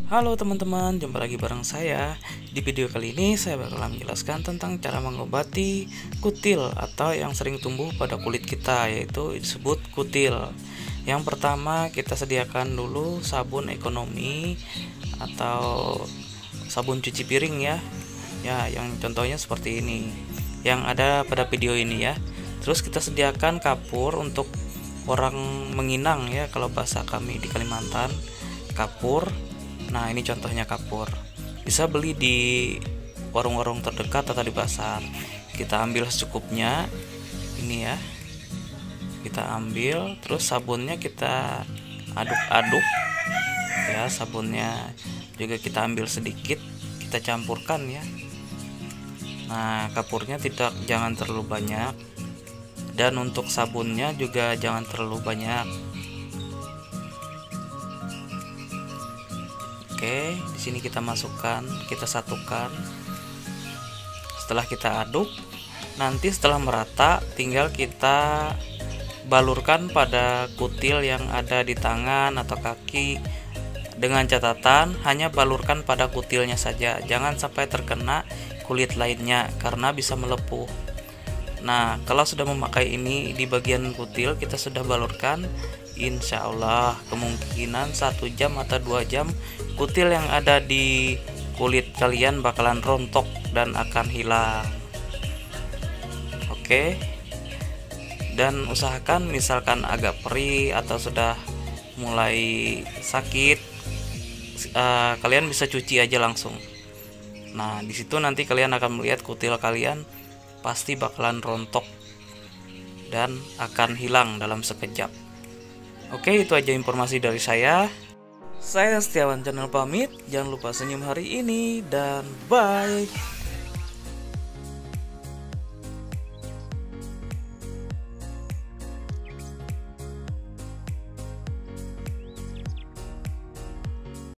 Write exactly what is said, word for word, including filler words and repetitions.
Halo teman-teman, jumpa lagi bareng saya. Di video kali ini saya bakalan menjelaskan tentang cara mengobati kutil atau yang sering tumbuh pada kulit kita, yaitu disebut kutil. Yang pertama, kita sediakan dulu sabun ekonomi atau sabun cuci piring ya. Ya, yang contohnya seperti ini. Yang ada pada video ini ya. Terus kita sediakan kapur untuk orang menginang ya, kalau bahasa kami di Kalimantan, kapur. Nah, ini contohnya kapur. Bisa beli di warung-warung terdekat atau di pasar. Kita ambil secukupnya. Ini ya. Kita ambil, terus sabunnya kita aduk-aduk. Ya, sabunnya juga kita ambil sedikit, kita campurkan ya. Nah, kapurnya tidak jangan terlalu banyak. Dan untuk sabunnya juga jangan terlalu banyak. Oke, di sini kita masukkan, kita satukan. Setelah kita aduk, nanti setelah merata, tinggal kita balurkan pada kutil yang ada di tangan atau kaki. Dengan catatan, hanya balurkan pada kutilnya saja, jangan sampai terkena kulit lainnya karena bisa melepuh. Nah, kalau sudah memakai ini di bagian kutil, kita sudah balurkan, insya Allah kemungkinan satu jam atau dua jam kutil yang ada di kulit kalian bakalan rontok dan akan hilang. Oke, dan usahakan misalkan agak perih atau sudah mulai sakit, uh, kalian bisa cuci aja langsung. Nah, disitu nanti kalian akan melihat kutil kalian pasti bakalan rontok dan akan hilang dalam sekejap. Oke, itu aja informasi dari saya. Saya Setiawan Channel pamit. Jangan lupa senyum hari ini dan bye.